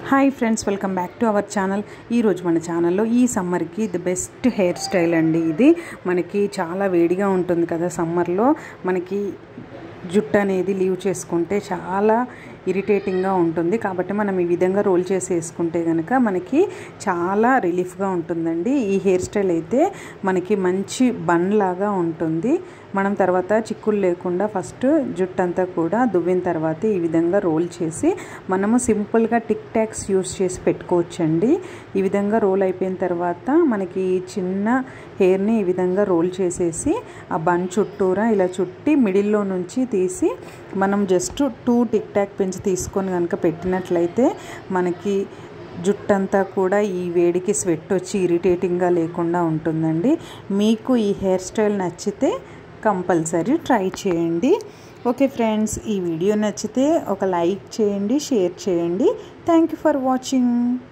Hi friends, welcome back to our channel. ఈరోజు మన ఛానల్లో ఈ సమ్మర్కి ది బెస్ట్ హెయిర్ స్టైల్ అండి. ఇది మనకి చాలా వేడిగా ఉంటుంది కదా సమ్మర్లో. మనకి జుట్టు అనేది లీవ్ చేసుకుంటే చాలా ఇరిటేటింగ్గా ఉంటుంది. కాబట్టి మనం ఈ విధంగా రోల్ చేసి వేసుకుంటే కనుక మనకి చాలా రిలీఫ్గా ఉంటుందండి. ఈ హెయిర్ స్టైల్ అయితే మనకి మంచి బన్ లాగా ఉంటుంది. మనం తర్వాత చిక్కులు లేకుండా ఫస్ట్ జుట్టు అంతా కూడా దువ్విన తర్వాత ఈ విధంగా రోల్ చేసి మనము సింపుల్గా టిక్ టాక్స్ యూస్ చేసి పెట్టుకోవచ్చండి. ఈ విధంగా రోల్ అయిపోయిన తర్వాత మనకి చిన్న హెయిర్ని ఈ విధంగా రోల్ చేసేసి ఆ బన్ చుట్టూరా ఇలా చుట్టి మిడిల్లో నుంచి తీసి మనం జస్ట్ 2 టిక్ టాక్ పెంచి తీసుకొని కనుక పెట్టినట్లయితే మనకి జుట్టంతా కూడా ఈ వేడికి స్వెట్ వచ్చి ఇరిటేటింగ్గా లేకుండా ఉంటుందండి. మీకు ఈ హెయిర్ స్టైల్ నచ్చితే కంపల్సరీ ట్రై చేయండి. ఓకే ఫ్రెండ్స్, ఈ వీడియో నచ్చితే ఒక లైక్ చేయండి, షేర్ చేయండి. Thank you for watching.